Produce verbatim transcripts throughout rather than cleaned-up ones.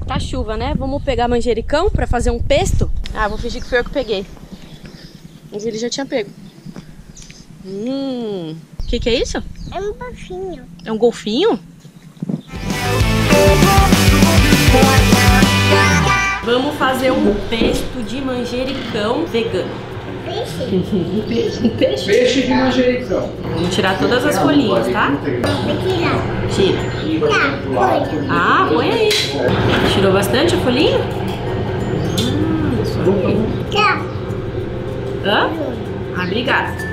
Tá chuva, né? Vamos pegar manjericão pra fazer um pesto? Ah, vou fingir que foi eu que peguei. Mas ele já tinha pego. Hum... O que que é isso? É um golfinho. É um golfinho? Vamos fazer um pesto de manjericão vegano. Peixe? Um peixe? Um peixe? Peixe de manjericão. Vamos tirar todas as folhinhas, tá? Vou tirar. Tira. Tá, foi. Ah, põe aí. Tirou bastante a folhinha? Hum, isso aqui. Tá. Hã? Ah, obrigada.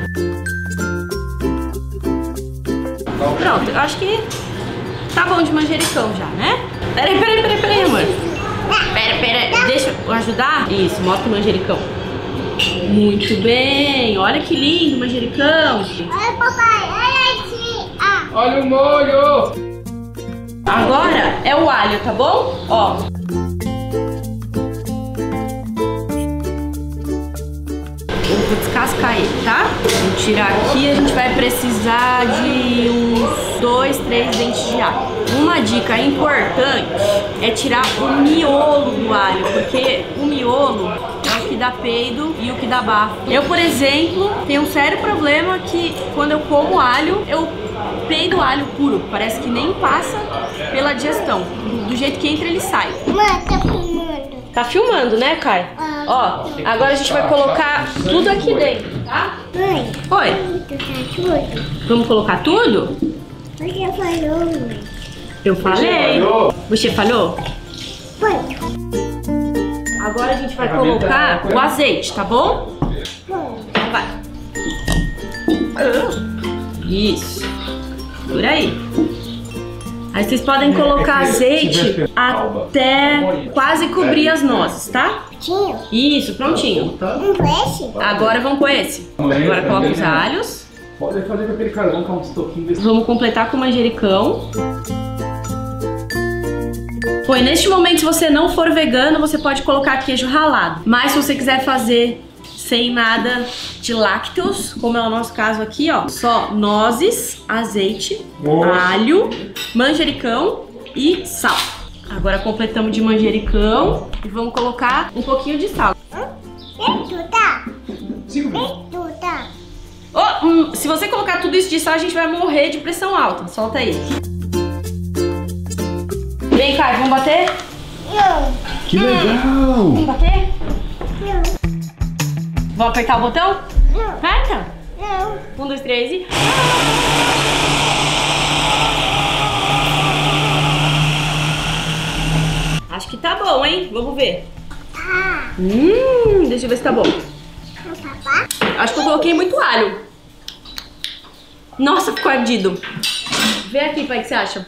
Pronto, eu acho que tá bom de manjericão já, né? Peraí, peraí, peraí, peraí, amor. Pera, pera, deixa eu ajudar? Isso, mostra o manjericão. Muito bem, olha que lindo o manjericão. Olha, papai, olha aqui. Ah. Olha o molho! Agora é o alho, tá bom? Ó. Eu vou descascar ele, tá? Vou tirar aqui, a gente vai precisar de uns dois, três dentes de alho. Uma dica importante é tirar o miolo do alho, porque o miolo é o que dá peido e o que dá bafo. Eu, por exemplo, tenho um sério problema que quando eu como alho, eu peido alho puro. Parece que nem passa pela digestão. Do jeito que entra, ele sai. Mãe, tá filmando. Tá filmando, né, Kai? Ah. Ó, agora a gente vai colocar tudo aqui dentro, tá? Mãe, Oi, tu tá tudo? vamos colocar tudo? Você falou, mãe. Eu falei. falhou? Você falou? Foi. Agora a gente vai colocar o azeite, tá bom? Foi. Então vai. Isso. Por aí. Aí vocês podem colocar azeite até quase cobrir as nozes, tá? Tinha. Isso, prontinho. Um peixe? Agora vamos com esse. Agora coloca os alhos. Pode fazer com aquele carvão com uns toquinhos desse. Vamos completar com o manjericão. Foi, neste momento, se você não for vegano, você pode colocar queijo ralado. Mas se você quiser fazer sem nada de lácteos, como é o nosso caso aqui, ó, só nozes, azeite, Nossa. alho, manjericão e sal. Agora completamos de manjericão e vamos colocar um pouquinho de sal. Vem tu, tá? Cinco Vem minutos. tu, tá? Oh, hum, se você colocar tudo isso de sal, a gente vai morrer de pressão alta. Solta aí. Vem, Kai, vamos bater? Não. Que legal! Vamos bater? Não. Vamos apertar o botão? Não. Aperta. Não. Um, dois, três e... Acho que tá bom, hein? Vamos ver. Tá. Hum, deixa eu ver se tá bom. Não, papá? Acho que eu coloquei muito alho. Nossa, ficou ardido. Vê aqui, pai, o que você acha?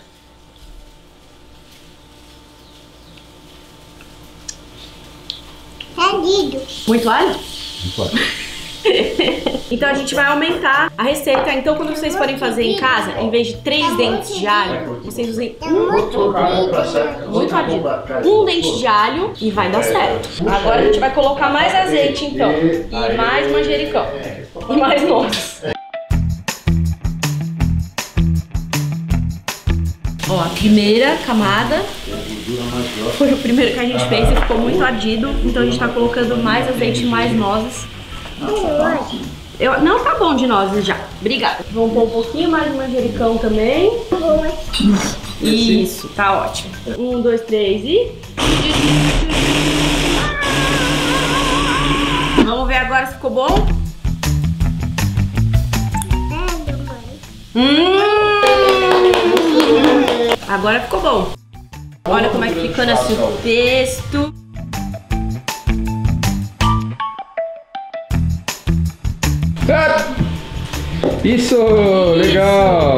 Rendido. Muito alho? Então a gente vai aumentar a receita. Então quando vocês forem fazer em casa, em vez de três dentes de alho, vocês usem um, muito ardido, um dente de alho e vai dar certo. Agora a gente vai colocar mais azeite então, e mais manjericão, e mais nozes. Ó, a primeira camada foi o primeiro que a gente fez e ficou muito ardido, então a gente tá colocando mais azeite e mais nozes. Eu, não, tá bom de nozes já. Obrigada. Vamos pôr um pouquinho mais de manjericão também. Isso, tá ótimo. Um, dois, três e... Vamos ver agora se ficou bom. Hum! Agora ficou bom. Olha como é que fica nesse pesto. Isso, legal!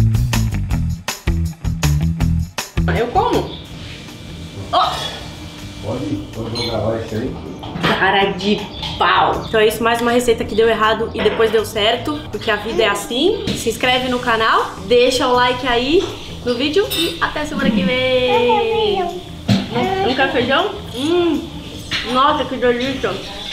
Eu como? Oh! Pode, pode gravar isso aí? Cara de pau! Então é isso, mais uma receita que deu errado e depois deu certo, porque a vida é assim. Se inscreve no canal, deixa o like aí no vídeo e até semana que vem! Não quer feijão? Hum, nossa, que delícia!